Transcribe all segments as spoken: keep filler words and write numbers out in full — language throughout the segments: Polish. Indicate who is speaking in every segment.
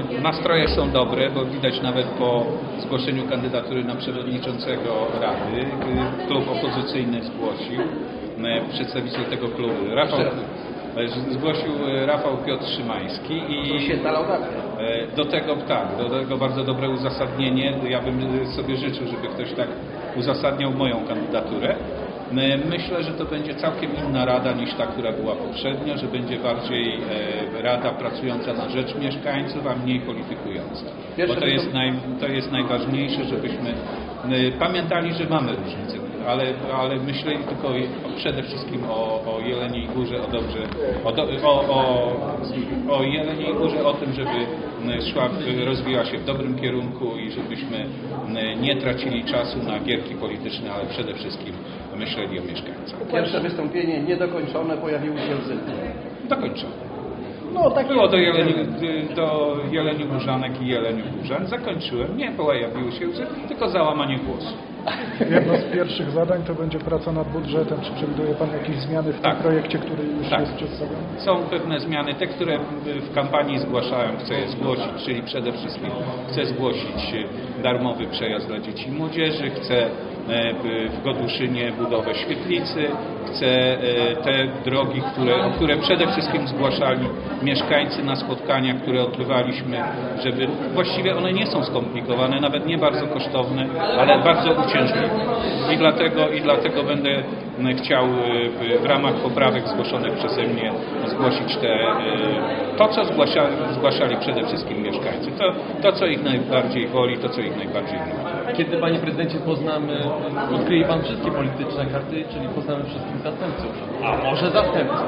Speaker 1: Nastroje są dobre, bo widać nawet po zgłoszeniu kandydatury na przewodniczącego Rady. Klub opozycyjny zgłosił, przedstawiciel tego klubu, Rafał, zgłosił Rafał Piotr Szymański i do tego tak, do tego bardzo dobre uzasadnienie. Ja bym sobie życzył, żeby ktoś tak uzasadniał moją kandydaturę. Myślę, że to będzie całkiem inna rada niż ta, która była poprzednio, że będzie bardziej rada pracująca na rzecz mieszkańców, a mniej politykująca. Bo to jest, naj, to jest najważniejsze, żebyśmy pamiętali, że mamy różnice, ale, ale myśleli tylko przede wszystkim o, o Jeleniej Górze, o dobrze, o, do, o, o, o Jeleniej Górze, o tym, żeby szła, rozwijała się w dobrym kierunku i żebyśmy nie tracili czasu na gierki polityczne, ale przede wszystkim myśleli o mieszkańcach.
Speaker 2: Pierwsze wystąpienie niedokończone, pojawiły się łzy.
Speaker 1: Dokończone.
Speaker 2: No, tak
Speaker 1: było do Jeleni, do Jeleni Górzanek i Jeleniu Górzan. Zakończyłem. Nie pojawiły się łzy, tylko załamanie głosu.
Speaker 3: Jedno z pierwszych zadań to będzie praca nad budżetem. Czy przewiduje Pan jakieś zmiany w
Speaker 1: tak.
Speaker 3: tym projekcie, który już
Speaker 1: tak.
Speaker 3: jest przedstawiony?
Speaker 1: Są pewne zmiany, te, które w kampanii zgłaszałem, chcę je zgłosić, czyli przede wszystkim chcę zgłosić darmowy przejazd dla dzieci i młodzieży, chcę w Goduszynie budowę świetlicy, chcę te drogi, które, o które przede wszystkim zgłaszali mieszkańcy na spotkaniach, które odbywaliśmy, żeby właściwie one nie są skomplikowane, nawet nie bardzo kosztowne, ale bardzo uciążliwe. I dlatego, i dlatego będę chciał w ramach poprawek zgłoszonych przeze mnie zgłosić te, to, co zgłaszali, zgłaszali przede wszystkim mieszkańcy. To, to, co ich najbardziej boli, to, co ich najbardziej nudzi.
Speaker 4: Kiedy, Panie Prezydencie, poznamy, odkryje Pan wszystkie polityczne karty, czyli poznamy wszystkich zastępców, a może zastępców?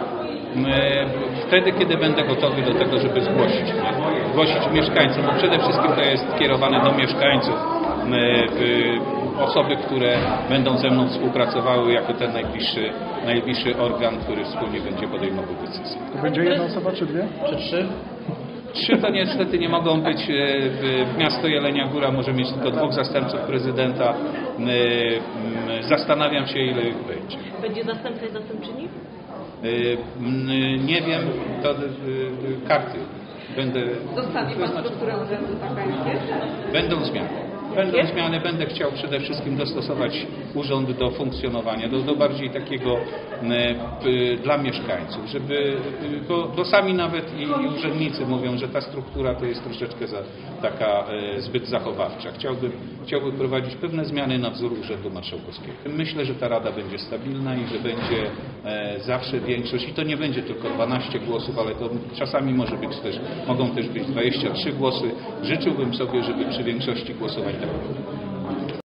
Speaker 1: Wtedy, kiedy będę gotowy do tego, żeby zgłosić, zgłosić mieszkańców, bo przede wszystkim to jest skierowane do mieszkańców, osoby, które będą ze mną współpracowały jako ten najbliższy, najbliższy organ, który wspólnie będzie podejmował decyzje.
Speaker 3: To będzie jedna osoba, czy dwie?
Speaker 2: Czy trzy?
Speaker 1: Trzy to niestety nie mogą być. W miasto Jelenia Góra może mieć tylko dwóch zastępców prezydenta. Zastanawiam się, ile ich będzie.
Speaker 5: Będzie zastępca i zastępczyni?
Speaker 1: Nie wiem, to karty. Będę,
Speaker 5: Zostawi Pan strukturę urzędu, taka jest?
Speaker 1: Będą zmiany. Będą zmiany, będę chciał przede wszystkim dostosować urząd do funkcjonowania, do, do bardziej takiego e, dla mieszkańców, żeby, bo, bo sami nawet i, i urzędnicy mówią, że ta struktura to jest troszeczkę za, taka e, zbyt zachowawcza. Chciałbym, chciałbym prowadzić pewne zmiany na wzór Urzędu Marszałkowskiego. Myślę, że ta Rada będzie stabilna i że będzie e, zawsze większość i to nie będzie tylko dwanaście głosów, ale to czasami może być też, mogą też być dwadzieścia trzy głosy. Życzyłbym sobie, żeby przy większości głosowań tak było.